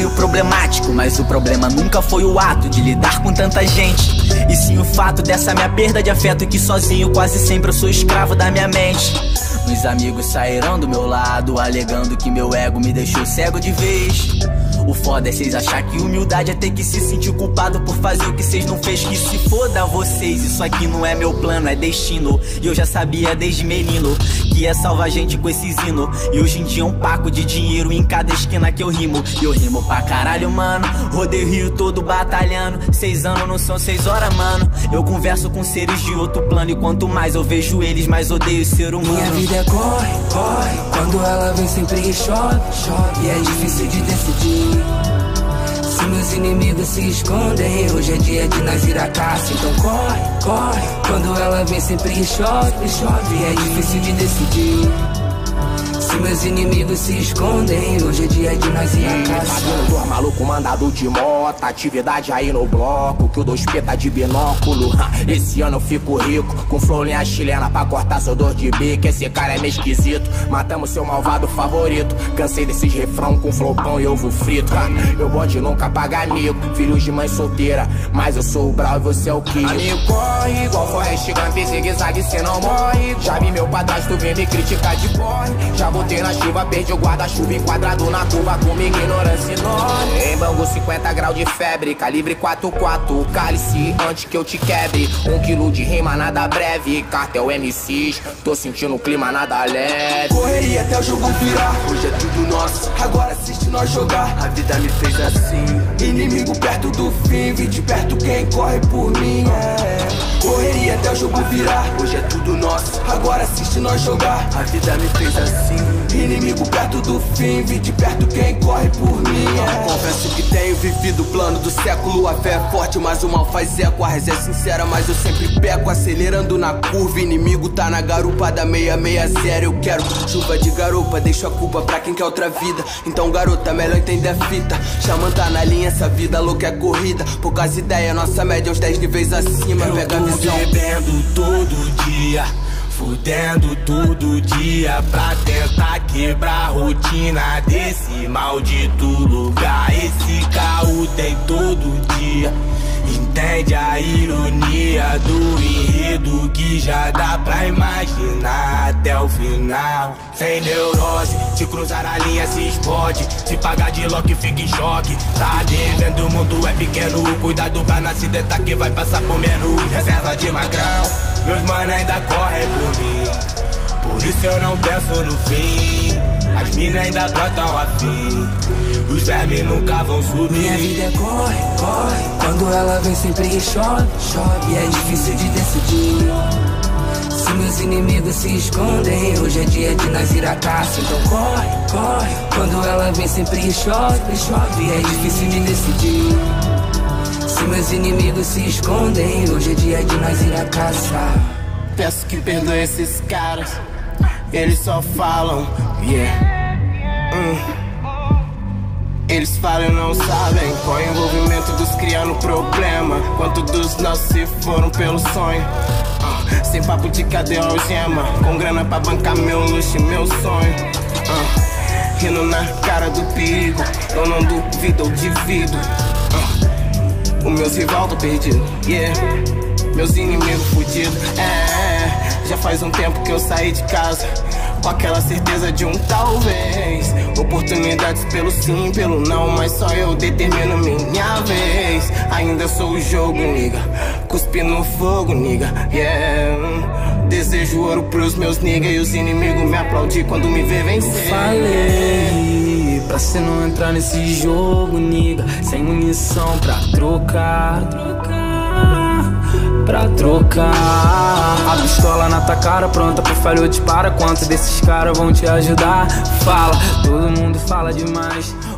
meio problemático, mas o problema nunca foi o ato de lidar com tanta gente, e sim o fato dessa minha perda de afeto, que sozinho quase sempre eu sou escravo da minha mente. Meus amigos saíram do meu lado, alegando que meu ego me deixou cego de vez. O foda é cês achar que humildade é ter que se sentir culpado por fazer o que cês não fez. Que se foda vocês, isso aqui não é meu plano, é destino. E eu já sabia desde menino que ia salvar gente com esses hinos. E hoje em dia é um paco de dinheiro em cada esquina que eu rimo. E eu rimo pra caralho, mano, rodei o Rio todo batalhando. 6 anos não são 6 horas, mano. Eu converso com seres de outro plano, e quanto mais eu vejo eles, mais odeio ser humano. Minha vida é corre, corre, quando ela vem sempre chove, chove. E é difícil de decidir se meus inimigos se escondem. Hoje é dia de nós ir à caça, então corre, corre, quando ela vem sempre chove, chove. E é difícil de decidir se meus inimigos se escondem. Hoje é dia de nós ir à caça. Dois maluco mandado de moto, atividade aí no bloco, que o 2P tá de binóculo. Esse ano eu fico rico, com florinha chilena pra cortar seu dor de bico. Esse cara é meio esquisito, matamos seu malvado favorito. Cansei desses refrão com flopão e ovo frito. Meu bonde nunca paga amigo, filhos de mãe solteira, mas eu sou o Brau e você é o Kid. Amigo corre, igual Forrest Gump, zigue-zague cê não morre. Já vi meu padrasto vem me criticar de porre. Já botei na chuva, perdi o guarda-chuva enquadrado na curva, comigo ignorância enorme. Em Bangu 50 graus de febre, calibre 4.4, cálice antes que eu te quebre. 1 quilo de rima nada breve, cartel MCs, tô sentindo o clima nada leve. Correria até o jogo virar, hoje é tudo nosso, agora assiste nós jogar. A vida me fez assim, inimigo perto do fim, vi de perto quem corre por mim, Correria até o jogo virar, hoje é tudo nosso, agora assiste nós jogar. A vida me fez assim, inimigo perto do fim, vi de perto quem corre por mim, Confesso que tenho vivido o plano do século. A fé é forte, mas o mal faz eco. A reza é sincera, mas eu sempre peco. Acelerando na curva, inimigo tá na garupa da 660. Eu quero chuva de garupa, deixo a culpa pra quem quer outra vida. Então garota, melhor entender a fita. Xamã tá na linha, essa vida louca é corrida. Poucas ideias, nossa média é uns 10 níveis acima. Pega a visão. Bebendo todo dia, fudendo todo dia, pra tentar quebrar a rotina desse maldito lugar. Esse caô tem todo dia, entende a ironia do enredo que já dá pra imaginar até o final. Sem neurose, se cruzar a linha se explode, se pagar de lock fica em choque. Tá devendo, o mundo é pequeno, cuidado pra não acidentar que vai passar por menos. Reserva de magrão, meus mano ainda correm por mim, por isso eu não penso no fim. As minas ainda brotam afim, os vermes nunca vão subir. Minha vida é corre, corre, quando ela vem sempre chove, chove. E é difícil de decidir se meus inimigos se escondem. Hoje é dia de nós ir à caça, então corre, corre, quando ela vem sempre chove, chove. E é difícil de decidir se meus inimigos se escondem. Hoje é dia de nós ir à caça. Peço que perdoe esses caras, eles só falam, Eles falam e não sabem qual é o envolvimento dos criando problema. Quanto dos nossos se foram pelo sonho, sem papo de cadê a algema, com grana pra bancar meu luxo e meu sonho, rindo na cara do perigo, eu não duvido ou divido, os meus rival tô perdido, meus inimigos fudidos, já faz um tempo que eu saí de casa com aquela certeza de um talvez. Oportunidades pelo sim, pelo não, mas só eu determino minha vez. Ainda sou o jogo, nigga, cuspi no fogo, nigga, Desejo ouro pros meus nigga e os inimigos me aplaudir quando me vê vencer. Falei pra cê não entrar nesse jogo, nigga, sem munição pra trocar, pra trocar. A pistola na tua cara, pronta pro falho, dispara. Quantos desses caras vão te ajudar? Fala, todo mundo fala demais,